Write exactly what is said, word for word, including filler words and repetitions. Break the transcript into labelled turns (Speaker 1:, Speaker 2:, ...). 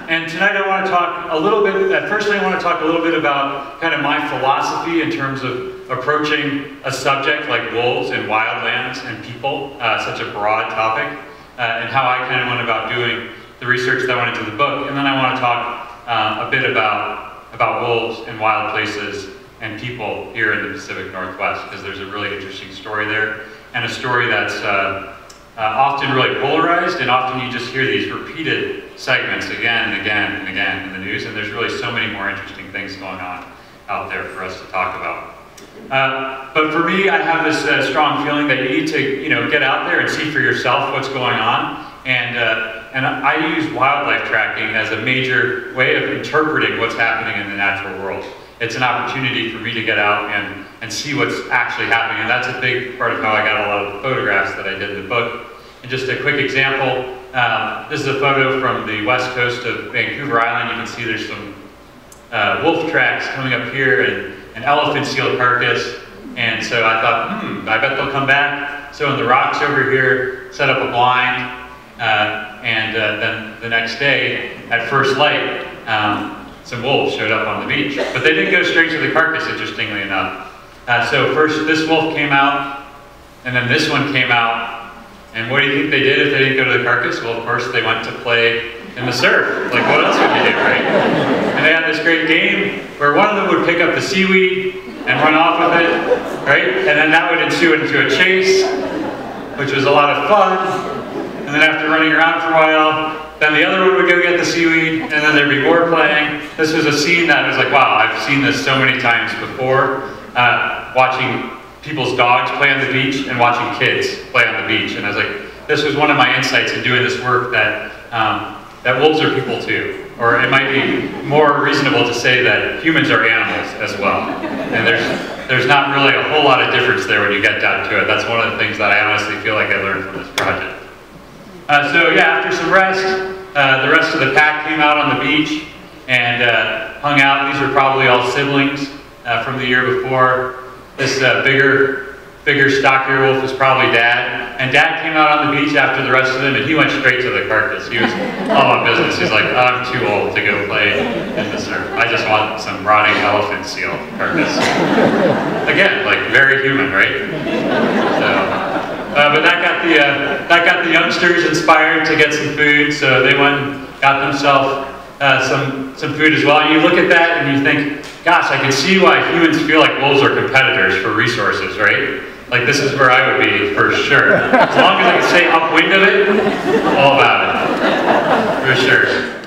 Speaker 1: And tonight I want to talk a little bit, at first I want to talk a little bit about kind of my philosophy in terms of approaching a subject like wolves and wildlands and people, uh, such a broad topic, uh, and how I kind of went about doing the research that went into the book. And then I want to talk uh, a bit about, about wolves and wild places and people here in the Pacific Northwest, because there's a really interesting story there, and a story that's uh, uh, often really polarized, and often you just hear these repeated segments again and again and again in the news, and there's really so many more interesting things going on out there for us to talk about. Uh, but for me, I have this uh, strong feeling that you need to, you know, get out there and see for yourself what's going on, and uh, and I use wildlife tracking as a major way of interpreting what's happening in the natural world. It's an opportunity for me to get out and, and see what's actually happening, and that's a big part of how I got a lot of the photographs that I did in the book. And just a quick example, um, this is a photo from the west coast of Vancouver Island. You can see there's some uh, wolf tracks coming up here and an elephant seal carcass. And so I thought, hmm, I bet they'll come back. So in the rocks over here, set up a blind, uh, and uh, then the next day, at first light, um, some wolves showed up on the beach. But they didn't go straight to the carcass, interestingly enough. Uh, so first this wolf came out, and then this one came out. And what do you think they did if they didn't go to the carcass? Well, of course, they went to play in the surf. Like, what else would you do, right? And they had this great game where one of them would pick up the seaweed and run off with it, right? And then that would ensue into a chase, which was a lot of fun. And then after running around for a while, then the other one would go get the seaweed, and then there'd be more playing. This was a scene that was like, wow, I've seen this so many times before, uh, watching people's dogs play on the beach and watching kids play on the beach. And I was like, this was one of my insights in doing this work, that um, that wolves are people too. Or it might be more reasonable to say that humans are animals as well. And there's, there's not really a whole lot of difference there when you get down to it. That's one of the things that I honestly feel like I learned from this project. Uh, so yeah, after some rest, uh, the rest of the pack came out on the beach and uh, hung out. These are probably all siblings uh, from the year before. This uh, bigger, bigger, stockier wolf is probably Dad. And Dad came out on the beach after the rest of them, and he went straight to the carcass. He was all on business. He's like, I'm too old to go play in the surf. I just want some rotting elephant seal carcass. Again, like very human, right? So, uh, but that got the uh, that got the youngsters inspired to get some food. So they went and got themselves uh, some some food as well. And you look at that and you think, gosh, I can see why humans feel like wolves are competitors for resources, right? Like, this is where I would be, for sure. As long as I can stay upwind of it, all about it, for sure.